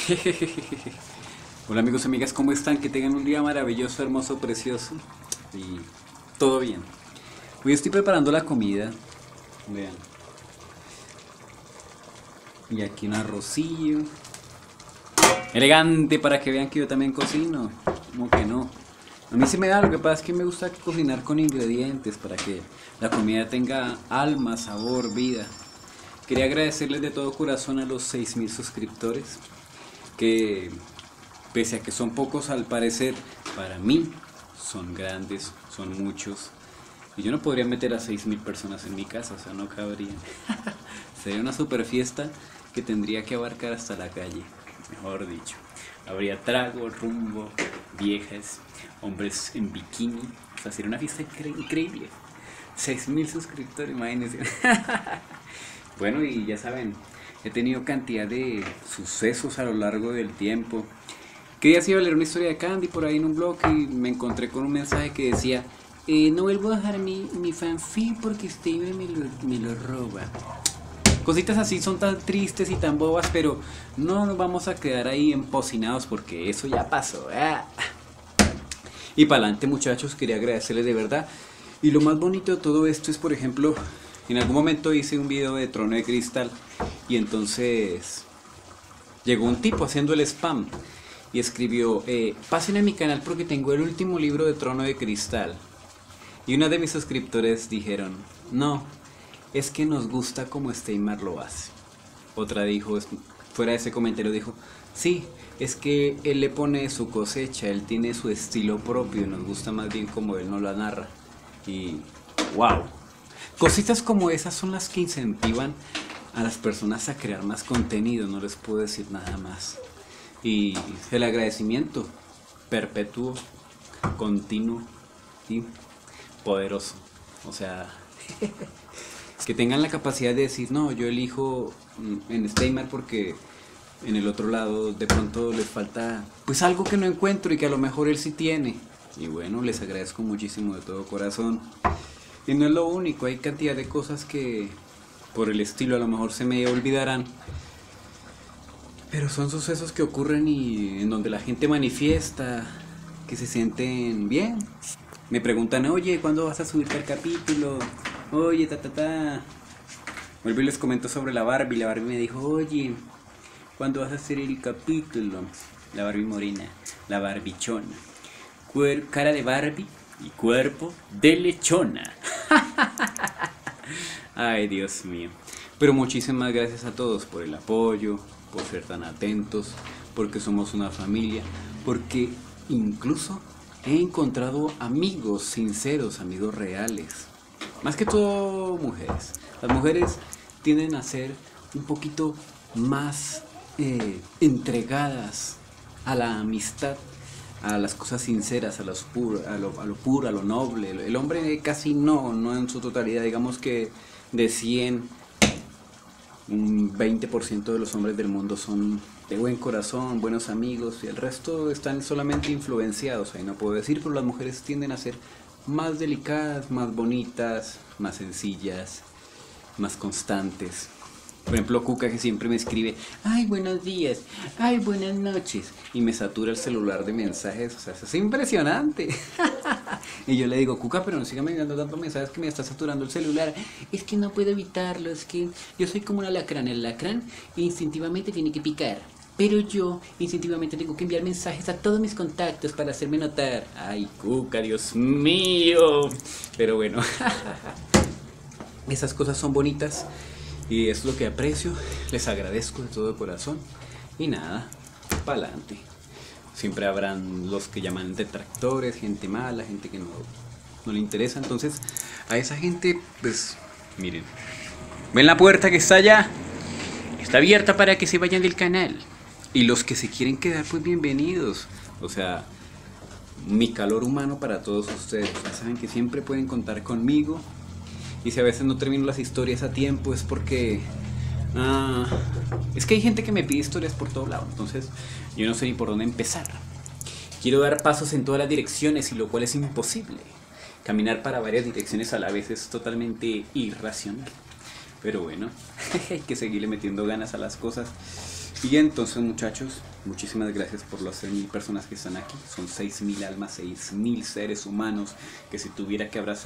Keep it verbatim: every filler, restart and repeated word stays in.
Hola amigos y amigas, ¿cómo están? Que tengan un día maravilloso, hermoso, precioso y todo bien. Hoy estoy preparando la comida, vean. Y aquí un arrocillo elegante para que vean que yo también cocino. ¿Cómo que no? A mí se me da, lo que pasa es que me gusta cocinar con ingredientes para que la comida tenga alma, sabor, vida. Quería agradecerles de todo corazón a los seis mil suscriptores, que pese a que son pocos al parecer, para mí son grandes, son muchos. Y yo no podría meter a seis mil personas en mi casa, o sea, no cabrían. Sería una super fiesta que tendría que abarcar hasta la calle, mejor dicho. Habría trago, rumbo, viejas, hombres en bikini, o sea, sería una fiesta incre increíble. seis mil suscriptores, imagínense. Bueno, y ya saben, he tenido cantidad de sucesos a lo largo del tiempo. Que día se iba a leer una historia de Candy por ahí en un blog y me encontré con un mensaje que decía eh, no vuelvo a dejar mi, mi fanfic porque Steve me lo, me lo roba. Cositas así son tan tristes y tan bobas, pero no nos vamos a quedar ahí empocinados porque eso ya pasó. ¡Ah! Y para adelante, muchachos, quería agradecerles de verdad. Y lo más bonito de todo esto es, por ejemplo, en algún momento hice un video de Trono de Cristal y entonces llegó un tipo haciendo el spam y escribió eh, pasen a mi canal porque tengo el último libro de Trono de Cristal. Y una de mis suscriptores dijeron, no, es que nos gusta como Steinmar lo hace. Otra dijo, fuera de ese comentario dijo, sí, es que él le pone su cosecha, él tiene su estilo propio y nos gusta más bien como él no la narra. Y wow, cositas como esas son las que incentivan a las personas a crear más contenido, no les puedo decir nada más. Y el agradecimiento perpetuo, continuo y poderoso. O sea, que tengan la capacidad de decir, no, yo elijo en Steinmar porque en el otro lado de pronto les falta pues algo que no encuentro y que a lo mejor él sí tiene. Y bueno, les agradezco muchísimo de todo corazón. Y no es lo único, hay cantidad de cosas que por el estilo a lo mejor se me olvidarán. Pero son sucesos que ocurren y en donde la gente manifiesta que se sienten bien. Me preguntan, oye, ¿cuándo vas a subirte al capítulo? Oye, ta ta ta. Vuelvo y les comento sobre la Barbie. La Barbie me dijo, oye, ¿cuándo vas a hacer el capítulo? La Barbie morena, la barbichona. Cuer cara de Barbie y cuerpo de lechona. Ay, Dios mío. Pero muchísimas gracias a todos por el apoyo, por ser tan atentos, porque somos una familia, porque incluso he encontrado amigos sinceros, amigos reales. Más que todo mujeres. Las mujeres tienden a ser un poquito más eh, entregadas a la amistad, a las cosas sinceras, a, los puro, a, lo, a lo puro, a lo noble. El hombre casi no, no en su totalidad. Digamos que de cien, un veinte por ciento de los hombres del mundo son de buen corazón, buenos amigos, y el resto están solamente influenciados, ahí no puedo decir, pero las mujeres tienden a ser más delicadas, más bonitas, más sencillas, más constantes. Por ejemplo, Cuca, que siempre me escribe, ay, buenos días, ay, buenas noches, y me satura el celular de mensajes, o sea, eso es impresionante. Y yo le digo, Cuca, pero no siga enviando tantos mensajes que me está saturando el celular. Es que no puedo evitarlo, es que yo soy como un alacrán, el alacrán instintivamente tiene que picar, pero yo instintivamente tengo que enviar mensajes a todos mis contactos para hacerme notar. Ay, Cuca, Dios mío. Pero bueno, esas cosas son bonitas. Y es lo que aprecio, les agradezco de todo corazón. Y nada, pa'lante. Siempre habrán los que llaman detractores, gente mala, gente que no, no le interesa. Entonces, a esa gente, pues, miren. ¿Ven la puerta que está allá? Está abierta para que se vayan del canal. Y los que se quieren quedar, pues bienvenidos. O sea, mi calor humano para todos ustedes. Ya saben que siempre pueden contar conmigo. Y si a veces no termino las historias a tiempo es porque uh, es que hay gente que me pide historias por todo lado. Entonces yo no sé ni por dónde empezar. Quiero dar pasos en todas las direcciones y lo cual es imposible. Caminar para varias direcciones a la vez es totalmente irracional. Pero bueno, hay que seguirle metiendo ganas a las cosas. Y entonces, muchachos, muchísimas gracias por las seis mil personas que están aquí. Son seis mil almas, seis mil seres humanos que si tuviera que abrazar